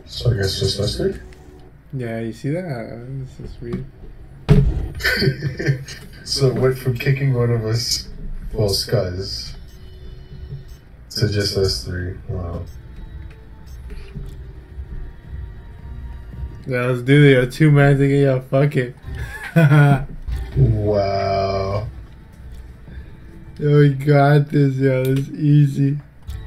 So I guess just us three? Yeah, you see that? This is weird. So it went from kicking one of us, well, Scuz, to just us three. Wow. Yeah, let's do it. Yo, 2 man thinking, yo, fuck it. Wow. Yo, we got this, yo. This is easy.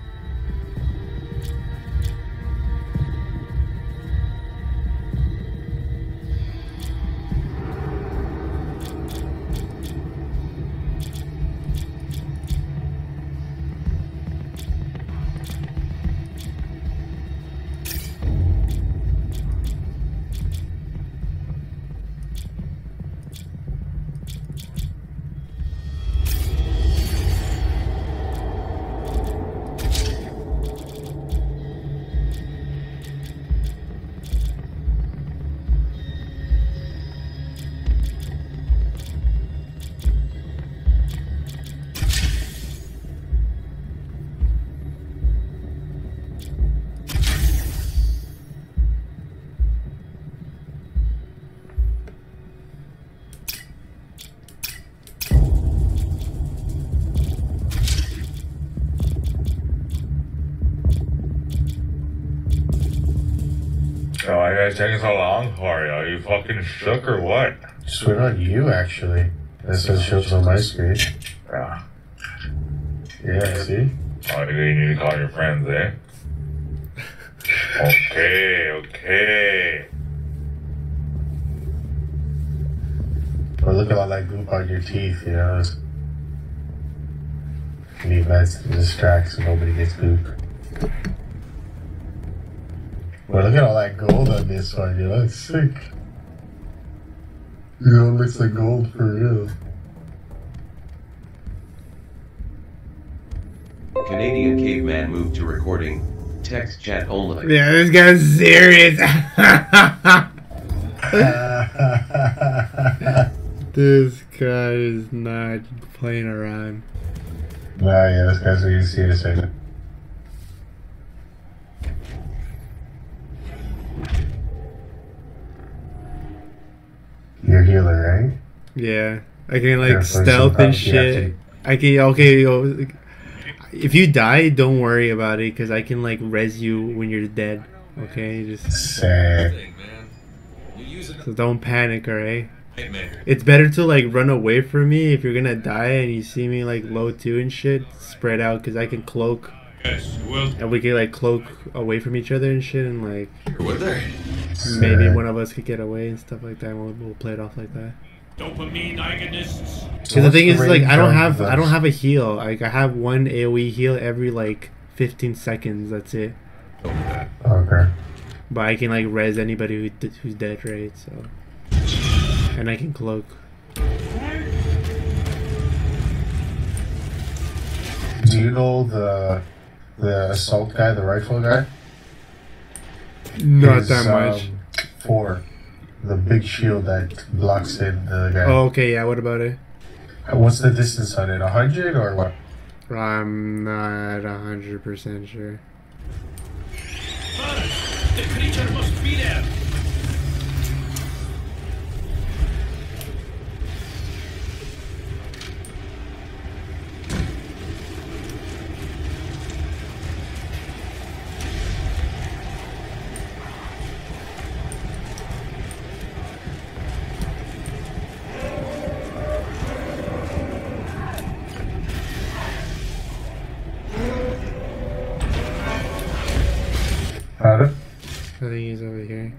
Oh, why you guys taking so long for? Are you fucking shook or what? Just went on you, actually. That's what shows on my screen. Yeah. Yeah, see? Oh, you need to call your friends, eh? Okay, okay. But look at all that goop on your teeth, you know? You need meds to distract so nobody gets goop. But look at all that gold on this one, you know? It's sick. You know, it looks like gold for real. Canadian caveman moved to recording. Text chat only. Yeah, this guy's serious. This guy is not playing around. Nah, yeah, this guy's really serious right now. You're a healer, right? Yeah, I can like Yeah, stealth and shit. I can, okay, yo, if you die, don't worry about it, because I can like res you when you're dead. Okay, just Sad. so don't panic, alright? It's better to like run away from me if you're gonna die and you see me like low 2 and shit. Spread out, because I can cloak. Yes, well. And we can like cloak away from each other and shit, and like What there? maybe one of us could get away and stuff like that. And we'll play it off like that. Dopamine agonists. Because the thing is, like, I don't have a heal. Like, I have one AOE heal every like 15 seconds. That's it. Okay. But I can like res anybody who's dead, right? So, and I can cloak. Do you know the assault guy, the rifle guy? Not His, that much. 4. The big shield that blocks in the guy. Oh, okay, yeah. What about it? What's the distance on it? 100 or what? I'm not 100% sure. The creature must be there. Got it? I think he's over here.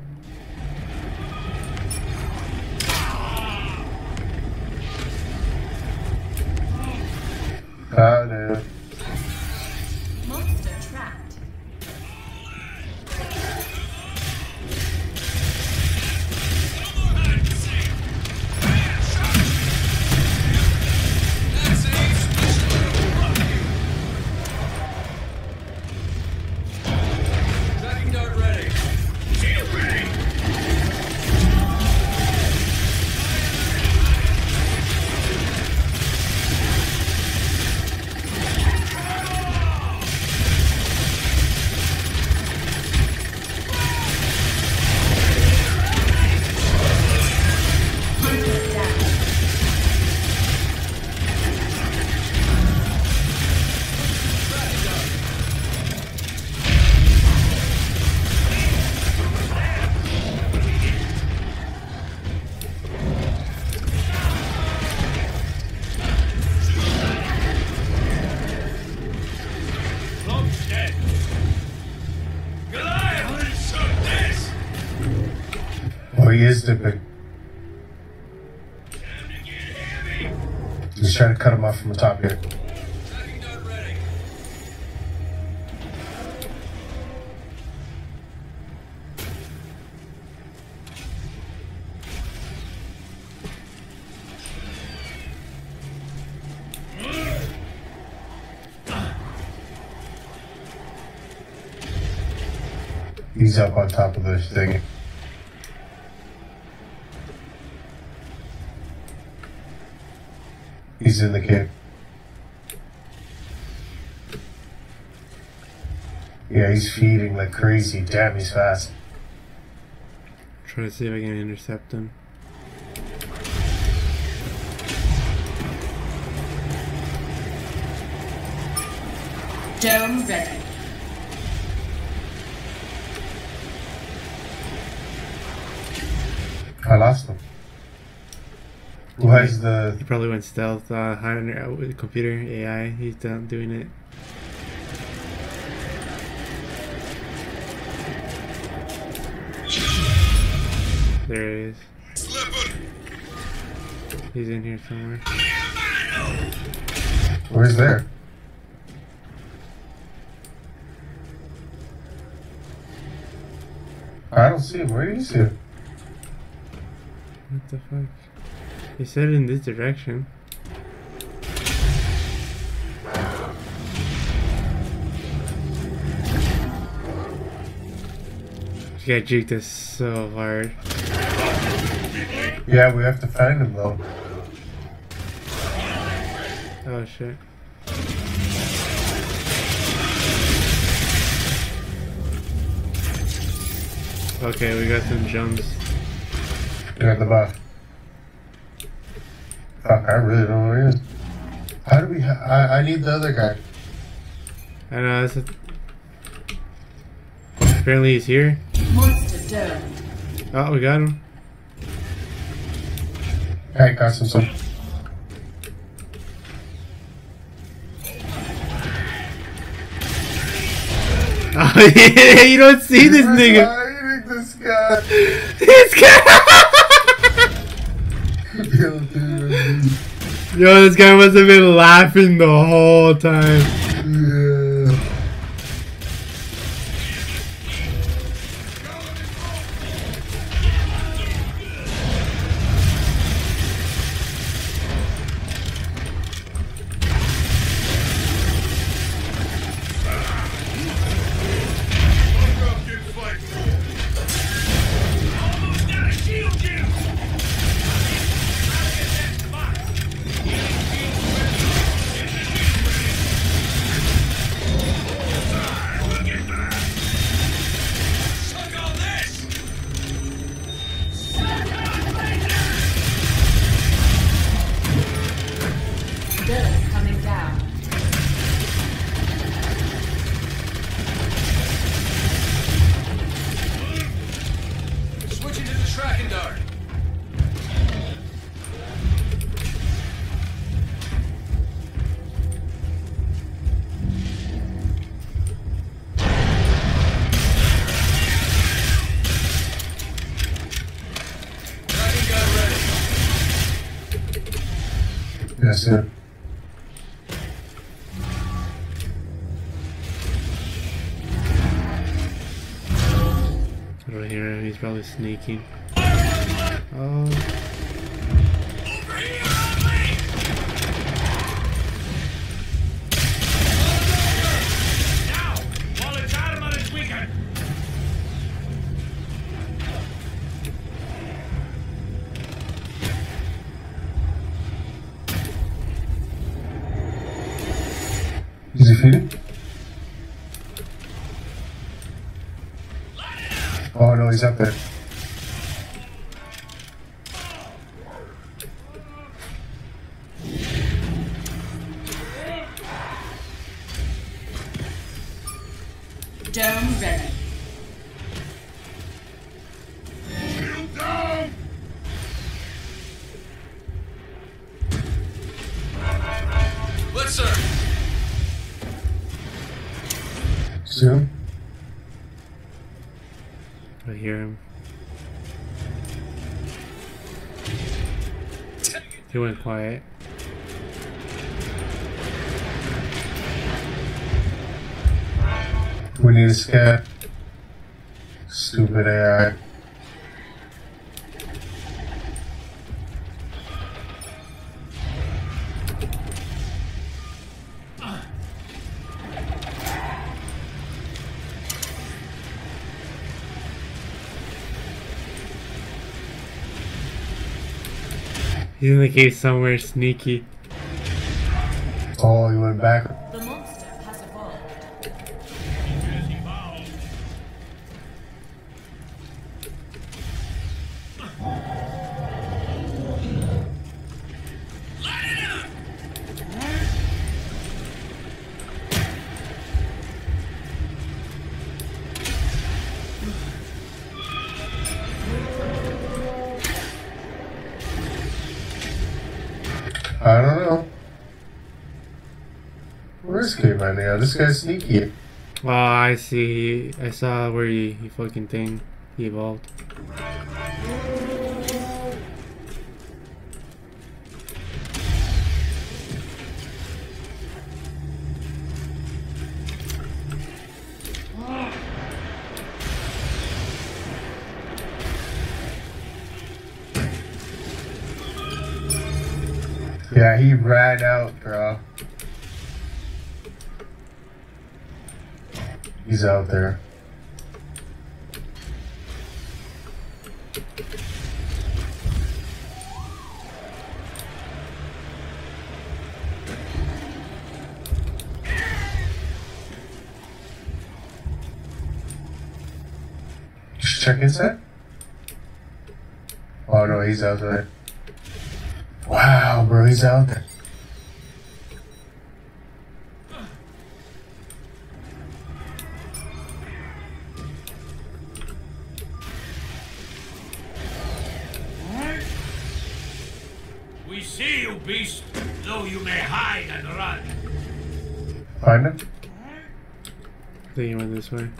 Got it. Monster trapped. Dragging dart ready. Shield ready. he is dipping. He's trying to cut him off from the top here. He's up on top of this thing. He's in the cave. Yeah, he's feeding like crazy. Damn, he's fast. Try to see if I can intercept him. Dome ready. I lost him. Why is the... He probably went stealth, higher with the computer, AI, he's done doing it. There it is. He's in here somewhere. Where's there? I don't see him. Where do you see him? What the fuck? He said in this direction. This guy juked us so hard. Yeah, we have to find him though. Oh shit. Okay, we got some jumps. You're at the bottom. Fuck, I really don't know where he is. How do we... I need the other guy. I know, that's apparently he's here. Monster dome. Oh, we got him. I got some stuff. Oh yeah, you don't see this nigga. This guy. This guy. Yo, dude. Yo, this guy must have been laughing the whole time. Yeah. Villain coming down. Switching to the tracking dart. Tracking gun ready. Yes, sir. I don't hear him, he's probably sneaking. Oh. Now, while it's out on its weekend. Is he feeding? Oh no, he's up there. Dome ready. Let's sir. See him? I hear him. He went quiet. We need a scan. Stupid AI. He's in the cave somewhere sneaky. Oh, he went back. The monster has evolved. I don't know. Where's Caveman now? This guy's sneaky. Oh, I see. I saw where he fucking thing. He evolved. Yeah, he ran out, bro. He's out there. Just check inside. Oh no, he's out there. Wow, bro, he's out there. We see you, beast, though you may hide and run. Find him? I think he went this way.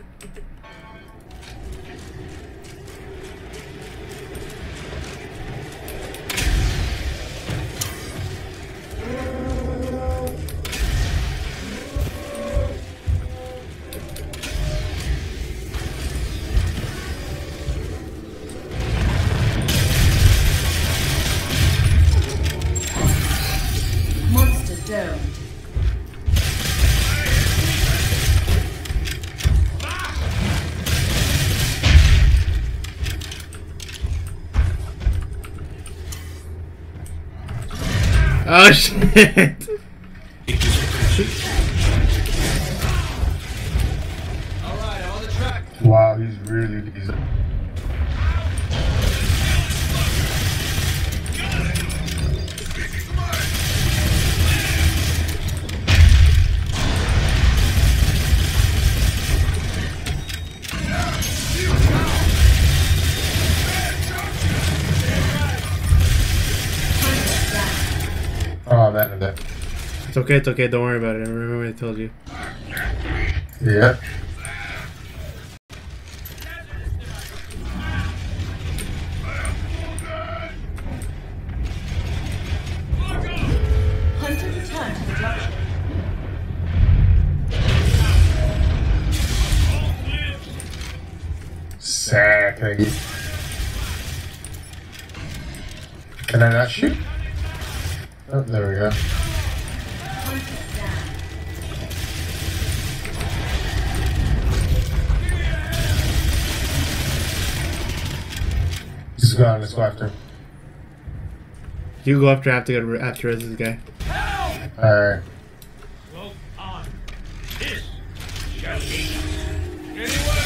Monster domed. Oh shit! Alright, on the track. Wow, he's really easy. Oh, that. It's okay, it's okay, don't worry about it. Remember what I told you. Yeah. Hunter return to the junction. Exactly. Can I not shoot? Oh, there we go. Hunter down. He's gone. Let's go after him. You go after I have to get after this guy. Alright. Cloak on. This shall be. Anyone?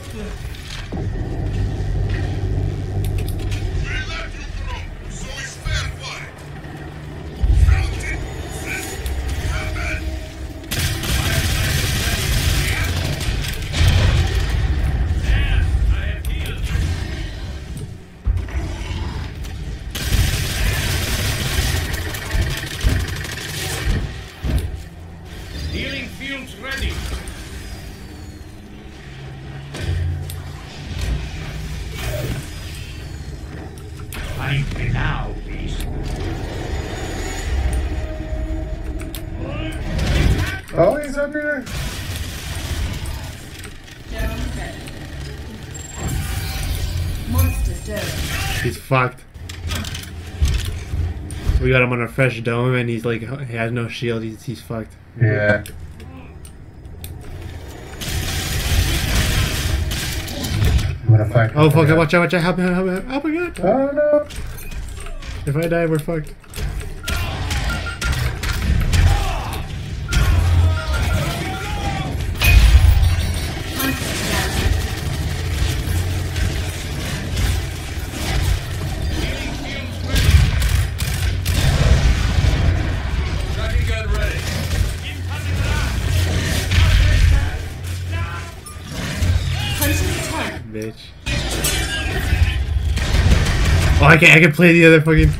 Healing fields ready. Find me now, beast. up here? Dome ready. Monster dome. He's fucked. We got him on a fresh dome and he's like, he has no shield. He's fucked. Yeah. I'm gonna fight. Oh fuck! Watch out! Watch out! Help me! Help me! Oh my god! Oh no! If I die, we're fucked. Bitch. Oh, I can play the other fucking.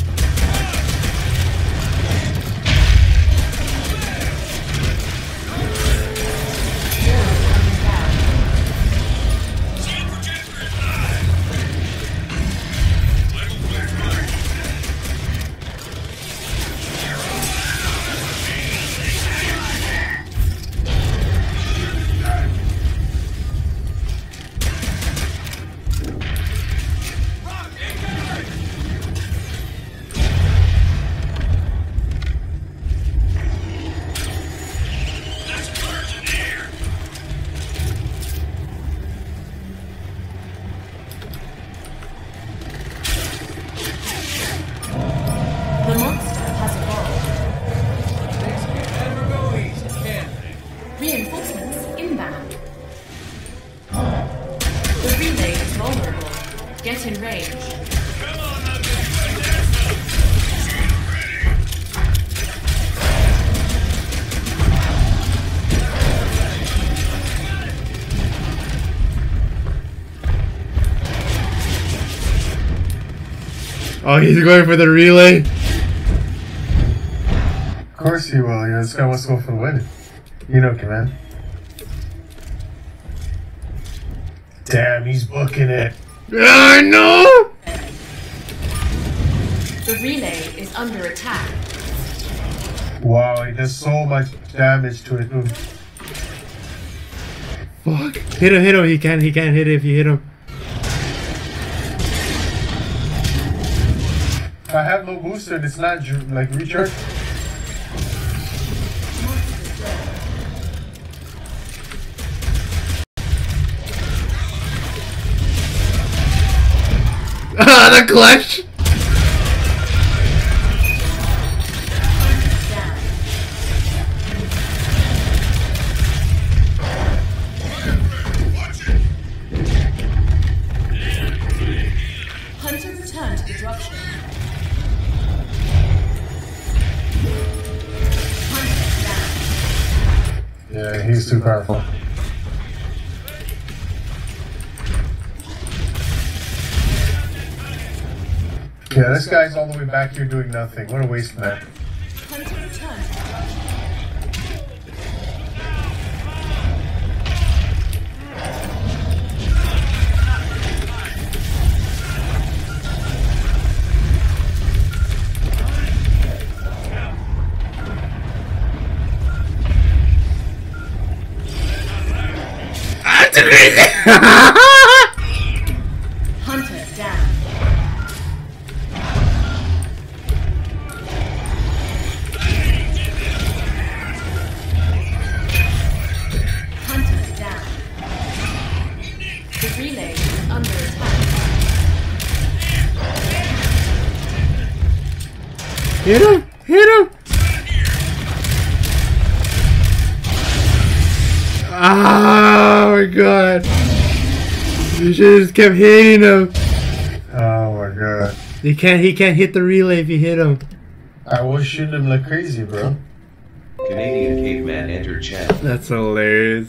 The monster has evolved. Reinforcements inbound. The relay is vulnerable. Get in range. Oh, he's going for the relay. Of course he will. You know, this guy wants to go for the win. You know, man. Damn, he's booking it. I know. The relay is under attack. Wow, he does so much damage to it. Fuck! Hit him! Hit him! He can't hit it if you hit him. I have no booster and it's not like recharge. Ah, the clutch! Hunter return to the dropship. Yeah, he's too powerful. Yeah, this guy's all the way back here doing nothing. What a waste, man. Hunter return to the dropship. Hunter down. Hunter down. The relay is under attack. Hit him! Hit him! Oh my god! You should just kept hitting him. Oh my god. He can't hit the relay if you hit him. I was shooting him like crazy, bro. Canadian caveman entered chat. That's hilarious.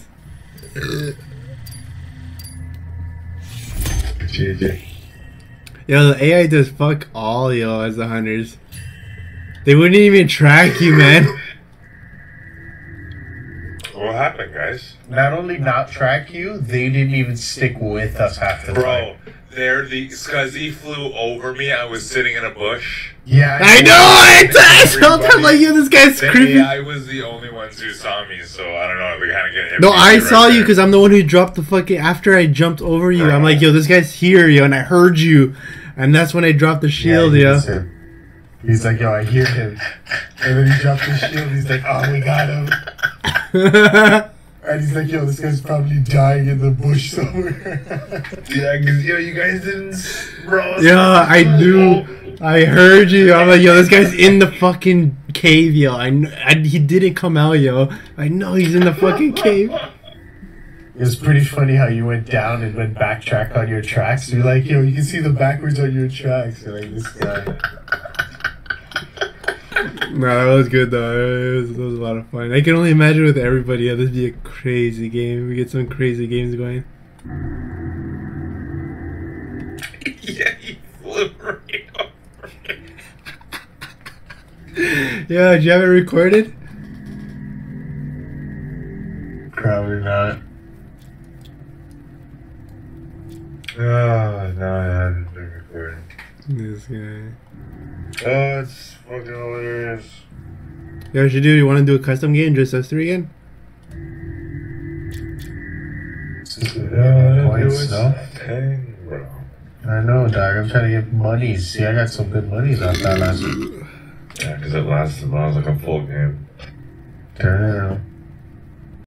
GG. Yo, the AI does fuck all, yo, as the hunters. They wouldn't even track you, man. Well, what happened, guys? Not only not track you, they didn't even stick with us half the time. Bro, the Scuzzy flew over me. I was sitting in a bush. Yeah, I know. I told him like, yo, this guy's creepy. I was the only ones who saw me, so I don't know. They kind of get hit. No, I saw you because I'm the one who dropped the fucking. After I jumped over you, I'm like, yo, this guy's here, yo, and I heard you, and that's when I dropped the shield, yo. He's like, yo, I hear him, and then he dropped the shield. He's like, oh, we got him. And he's like, yo, this guy's probably dying in the bush somewhere. Yeah, because, yo, you guys didn't... Bro, yeah, I knew. I heard you. I'm like, yo, this guy's in the fucking cave, yo. He didn't come out, yo. I know he's in the fucking cave. It was pretty funny how you went down and went backtrack on your tracks. You're like, yo, you can see the backwards on your tracks. You're like, this guy... No, that was good though. It was a lot of fun. I can only imagine with everybody. Yeah, this would be a crazy game. We get some crazy games going. Yeah, he flew right over me. Yeah, did you have it recorded? Probably not. Oh, no, I haven't been recording. This guy. Oh, it's fucking hilarious. Yeah, what you do? You want to do a custom game, just us three again? Points, no? Dang, bro. I know, dog. I'm trying to get monies. See, I got some good monies off that last week. Yeah, because it lasted like a full game. Turn it around.